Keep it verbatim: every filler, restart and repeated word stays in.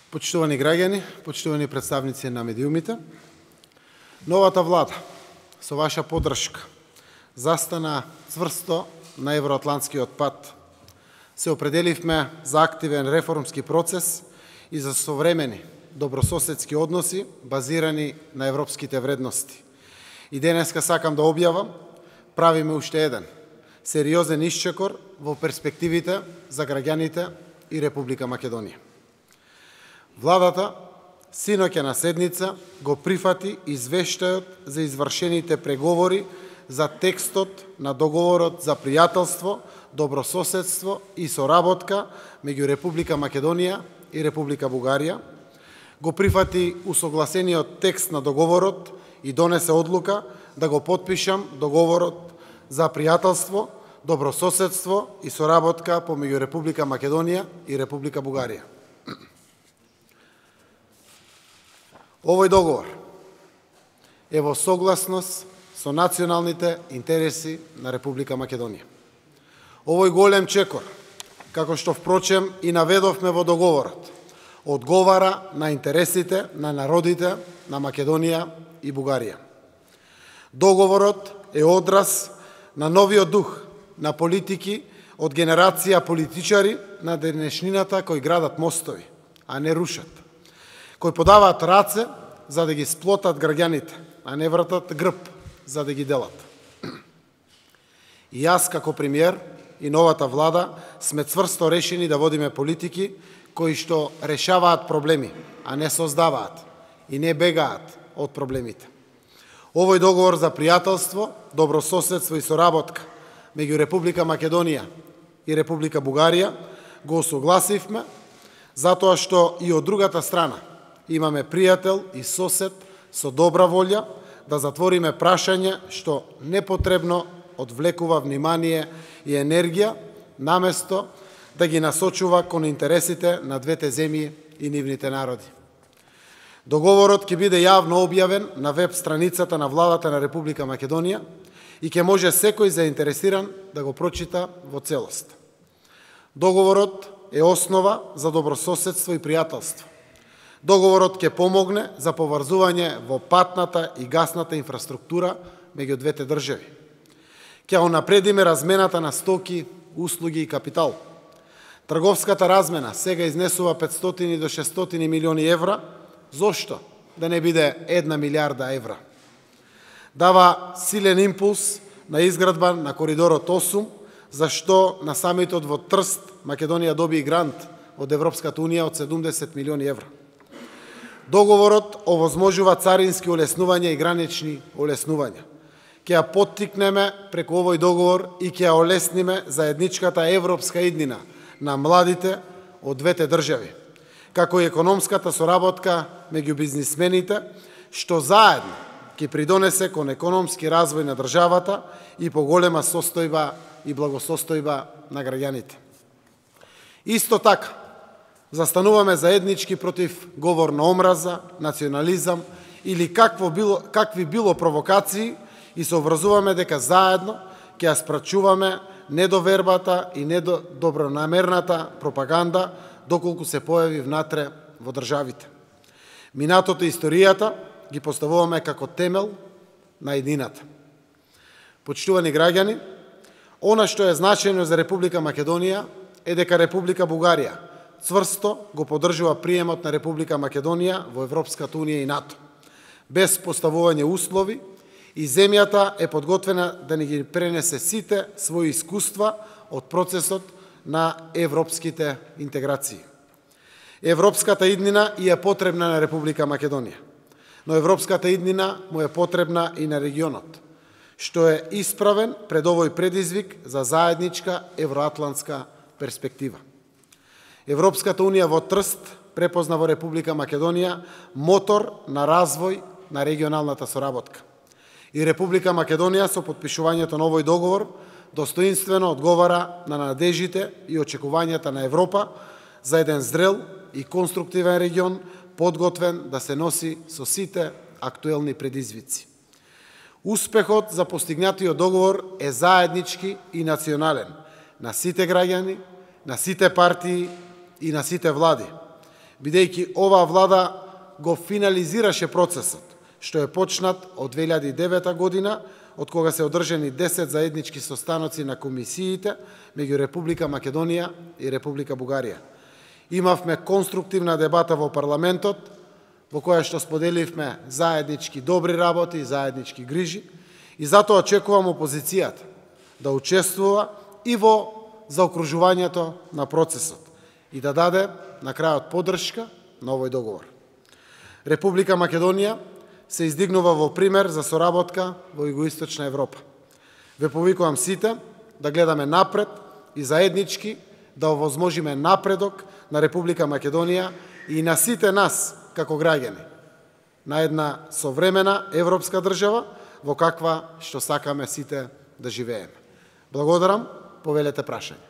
Почитувани граѓани, почитувани представници на медиумите, новата влада, со ваша поддршка, застана цврсто на евроатлантскиот пат. Се определивме за активен реформски процес и за современи добрососедски односи базирани на европските вредности. И денеска сакам да објавам, правиме уште еден сериозен исчекор во перспективите за граѓаните и Република Македонија. Владата синоќа на седница го прифати извештајот за извршените преговори за текстот на договорот за пријателство, добрососедство и соработка меѓу Република Македонија и Република Бугарија, го прифати усогласениот текст на договорот и донесе одлука да го потпишам договорот за пријателство, добрососедство и соработка помеѓу Република Македонија и Република Бугарија. Овој договор е во согласност со националните интереси на Република Македонија. Овој голем чекор, како што впрочем и наведовме во договорот, одговара на интересите на народите на Македонија и Бугарија. Договорот е одраз на новиот дух на политики од генерација политичари на денешнината кои градат мостови, а не рушат, кои подаваат раце за да ги сплотат граѓаните, а не вратат грб за да ги делат. И јас како премиер и новата влада сме цврсто решени да водиме политики кои што решаваат проблеми, а не создаваат и не бегаат од проблемите. Овој договор за пријателство, добрососедство и соработка меѓу Република Македонија и Република Бугарија го осогласивме затоа што и од другата страна имаме пријател и сосед со добра волја да затвориме прашање што непотребно одвлекува внимание и енергија, наместо да ги насочува кон интересите на двете земји и нивните народи. Договорот ќе биде јавно објавен на веб страницата на владата на Република Македонија и ќе може секој заинтересиран да го прочита во целост. Договорот е основа за добрососедство и пријателство. Договорот ќе помогне за поврзување во патната и гасната инфраструктура меѓу двете држави. Ќе унапредиме размената на стоки, услуги и капитал. Трговската размена сега изнесува петстотини до шестстотини милиони евра. Зошто да не биде една милиарда евра? Дава силен импулс на изградба на коридорот осум, зашто на самитот во Трст Македонија доби грант од Европската унија од седумдесет милиони евра. Договорот овозможува царински олеснувања и гранични олеснувања. Ќе ја поттикнеме преку овој договор и ќе ја олесниме заедничката европска иднина на младите од двете држави, како и економската соработка меѓу бизнисмените, што заедно ќе придонесе кон економски развој на државата и поголема состојба и благосостојба на граѓаните. Исто така, застануваме заеднички против говор на омраза, национализам или какво било, какви било провокации и се образуваме дека заедно ќе ја спрачуваме недовербата и недобронамерната пропаганда доколку се појави внатре во државите. Минатото и историјата ги поставуваме како темел на едината. Почитувани граѓани, она што е значајно за Република Македонија е дека Република Бугарија цврсто го поддржува приемот на Република Македонија во Европската унија и НАТО, без поставување услови, и земјата е подготвена да ни ги пренесе сите своји искуства од процесот на европските интеграции. Европската иднина и е потребна на Република Македонија, но европската иднина му е потребна и на регионот, што е исправен пред овој предизвик за заедничка евроатлантска перспектива. Европската унија во Трст препозна во Република Македонија мотор на развој на регионалната соработка. И Република Македонија со потпишувањето на овој договор достоинствено одговара на надежите и очекувањата на Европа за еден зрел и конструктивен регион, подготвен да се носи со сите актуелни предизвици. Успехот за постигнатиот договор е заеднички и национален на сите граѓани, на сите партии и на сите влади. бидејќи оваа влада го финализираше процесот, што е почнат од две илјади и девета година, од кога се одржани десет заеднички состаноци на комисиите меѓу Република Македонија и Република Бугарија. Имавме конструктивна дебата во парламентот, во која што споделивме заеднички добри работи, заеднички грижи, и затоа очекувам опозицијата да учествува и во заокружувањето на процесот и да даде на крајот поддршка на овој договор. Република Македонија се издигнува во пример за соработка во Југоисточна Европа. Ве повикувам сите да гледаме напред и заеднички да овозможиме напредок на Република Македонија и на сите нас како граѓани на една современа европска држава во каква што сакаме сите да живееме. Благодарам, повелете прашање.